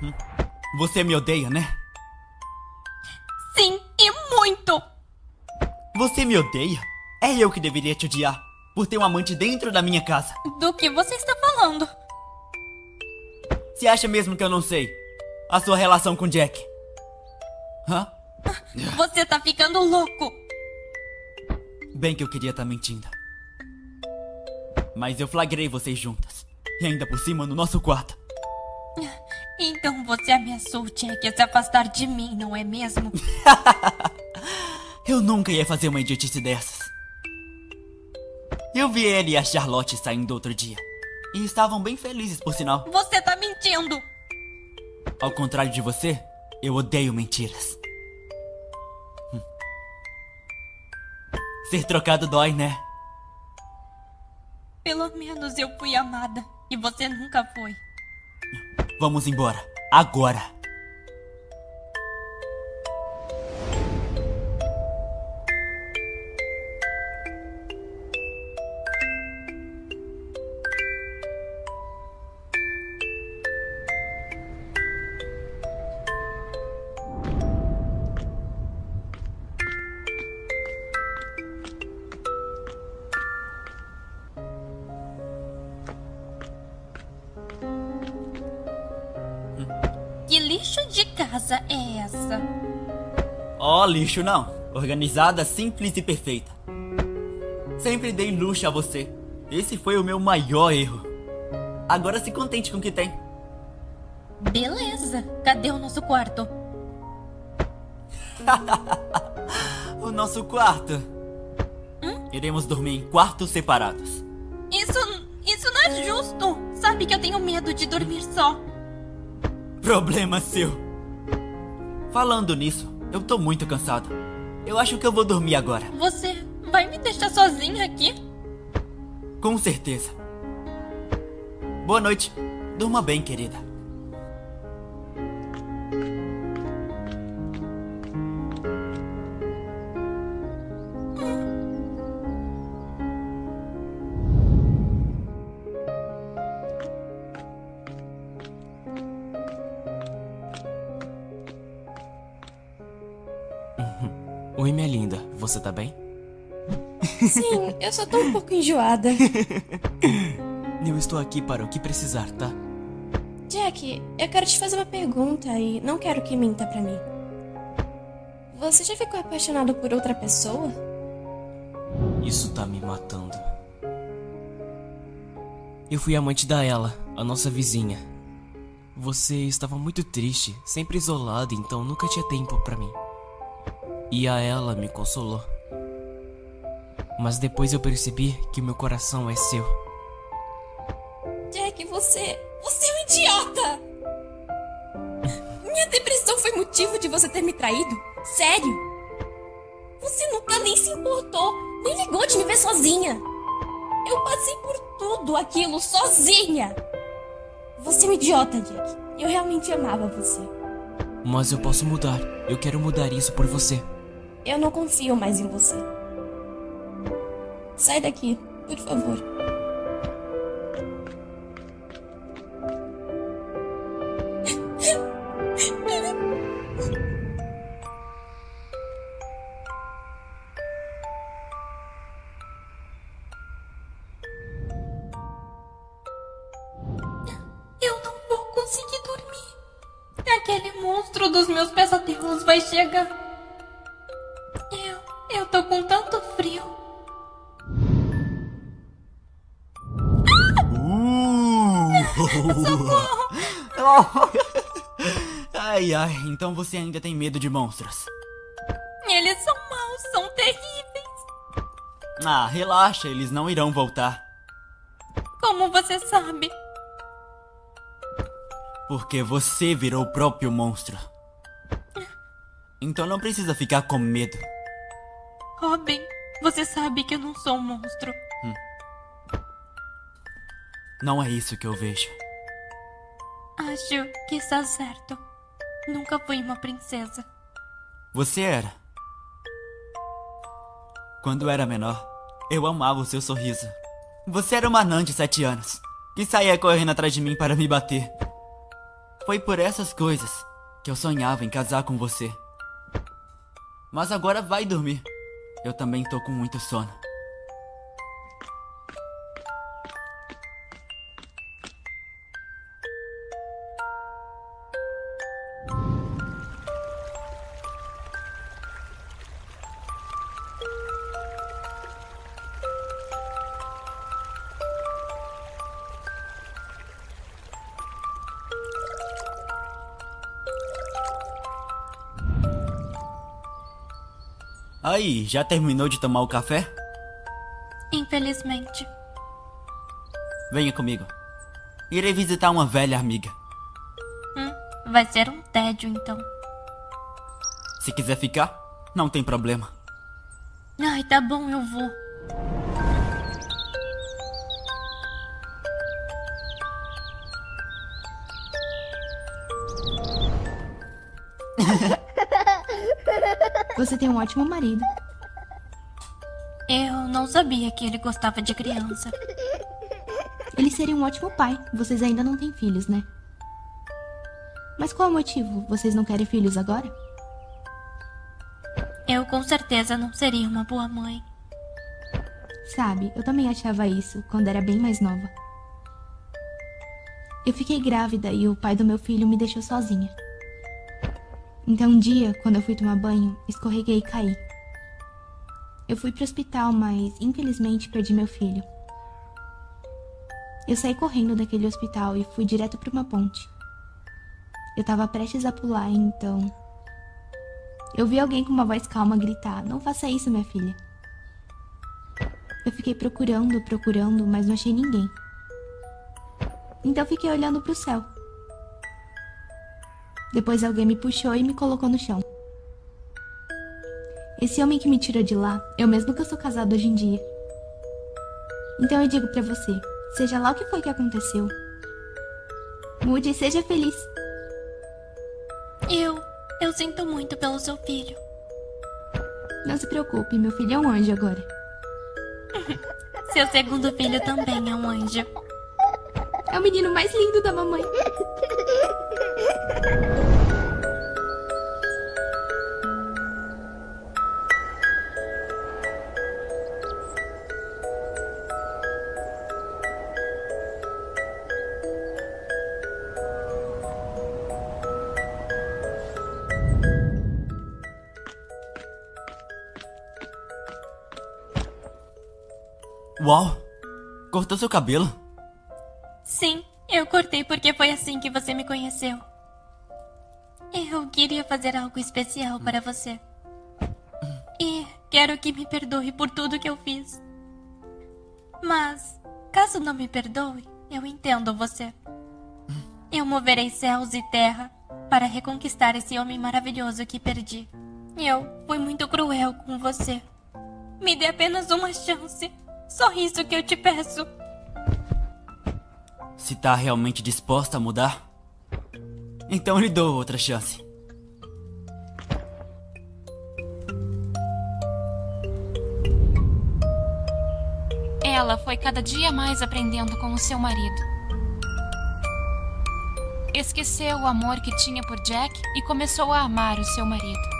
Você me odeia, né? Sim, e muito! Você me odeia? É eu que deveria te odiar, por ter um amante dentro da minha casa. Do que você está falando? Você acha mesmo que eu não sei a sua relação com Jack? Hã? Você tá ficando louco! Bem que eu queria estar mentindo. Mas eu flagrei vocês juntas. E ainda por cima no nosso quarto. Então você ameaçou o Jack a se afastar de mim, não é mesmo? Eu nunca ia fazer uma idiotice dessas. Eu vi ele e a Charlotte saindo outro dia. E estavam bem felizes, por sinal. Você tá mentindo! Ao contrário de você, eu odeio mentiras. Ser trocado dói, né? Pelo menos eu fui amada. E você nunca foi. Vamos embora. Agora. Que lixo de casa é essa? Oh, lixo não. Organizada, simples e perfeita. Sempre dei luxo a você. Esse foi o meu maior erro. Agora se contente com o que tem. Beleza. Cadê o nosso quarto? O nosso quarto. Iremos dormir em quartos separados. Isso não é justo. Sabe que eu tenho medo de dormir só. Problema seu. Falando nisso, eu tô muito cansado. Eu acho que eu vou dormir agora. Você vai me deixar sozinha aqui? Com certeza. Boa noite. Durma bem, querida. Oi, minha linda. Você tá bem? Sim, eu só tô um pouco enjoada. Eu estou aqui para o que precisar, tá? Jack, eu quero te fazer uma pergunta e não quero que minta pra mim. Você já ficou apaixonado por outra pessoa? Isso tá me matando. Eu fui amante da Ela, a nossa vizinha. Você estava muito triste, sempre isolada, então nunca tinha tempo pra mim. E a Ela me consolou. Mas depois eu percebi que meu coração é seu. Jack, você é um idiota! Minha depressão foi motivo de você ter me traído? Sério? Você nunca nem se importou, nem ligou de me ver sozinha. Eu passei por tudo aquilo sozinha. Você é um idiota, Jack. Eu realmente amava você. Mas eu posso mudar. Eu quero mudar isso por você. Eu não confio mais em você. Sai daqui, por favor. Eu não vou conseguir dormir. Aquele monstro dos meus pesadelos vai chegar. Eu tô com tanto frio. Ai, ai, então você ainda tem medo de monstros. Eles são maus, são terríveis. Ah, relaxa, eles não irão voltar. Como você sabe? Porque você virou o próprio monstro. Então não precisa ficar com medo. Robin, você sabe que eu não sou um monstro. Não é isso que eu vejo. Acho que está certo. Nunca fui uma princesa. Você era. Quando eu era menor, eu amava o seu sorriso. Você era uma anã de 7 anos, que saía correndo atrás de mim para me bater. Foi por essas coisas que eu sonhava em casar com você. Mas agora vai dormir. Eu também tô com muito sono. Aí, já terminou de tomar o café? Infelizmente. Venha comigo. Irei visitar uma velha amiga. Vai ser um tédio, então. Se quiser ficar, não tem problema. Ai, tá bom, eu vou. Você tem um ótimo marido. Eu não sabia que ele gostava de criança. Ele seria um ótimo pai. Vocês ainda não têm filhos, né? Mas qual é o motivo? Vocês não querem filhos agora? Eu com certeza não seria uma boa mãe. Sabe, eu também achava isso quando era bem mais nova. Eu fiquei grávida e o pai do meu filho me deixou sozinha. Então um dia, quando eu fui tomar banho, escorreguei e caí. Eu fui pro hospital, mas infelizmente perdi meu filho. Eu saí correndo daquele hospital e fui direto pra uma ponte. Eu tava prestes a pular, então... Eu vi alguém com uma voz calma gritar: "Não faça isso, minha filha." Eu fiquei procurando, mas não achei ninguém. Então fiquei olhando pro céu. Depois alguém me puxou e me colocou no chão. Esse homem que me tirou de lá é o mesmo que eu sou casado hoje em dia. Então eu digo pra você, seja lá o que foi que aconteceu, mude e seja feliz. Eu sinto muito pelo seu filho. Não se preocupe, meu filho é um anjo agora. Seu segundo filho também é um anjo. É o menino mais lindo da mamãe. Uau! Cortou seu cabelo? Sim, eu cortei porque foi assim que você me conheceu. Eu queria fazer algo especial para você. E quero que me perdoe por tudo que eu fiz. Mas, caso não me perdoe, eu entendo você. Eu moverei céus e terra para reconquistar esse homem maravilhoso que perdi. Eu fui muito cruel com você. Me dê apenas uma chance. Só isso que eu te peço. Se tá realmente disposta a mudar, então lhe dou outra chance. Ela foi cada dia mais aprendendo com o seu marido. Esqueceu o amor que tinha por Jack e começou a amar o seu marido.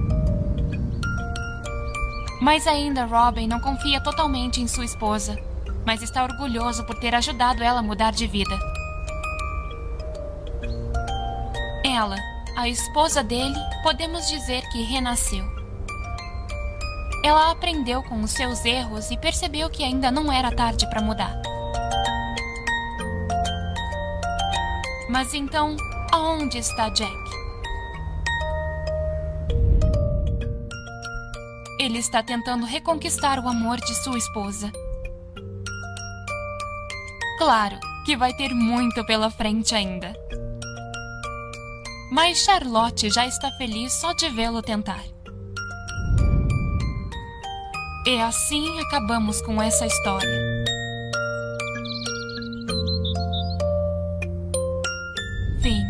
Mas ainda Robin não confia totalmente em sua esposa, mas está orgulhoso por ter ajudado ela a mudar de vida. Ela, a esposa dele, podemos dizer que renasceu. Ela aprendeu com os seus erros e percebeu que ainda não era tarde para mudar. Mas então, aonde está Jack? Ele está tentando reconquistar o amor de sua esposa. Claro que vai ter muito pela frente ainda. Mas Charlotte já está feliz só de vê-lo tentar. E assim acabamos com essa história. Fim.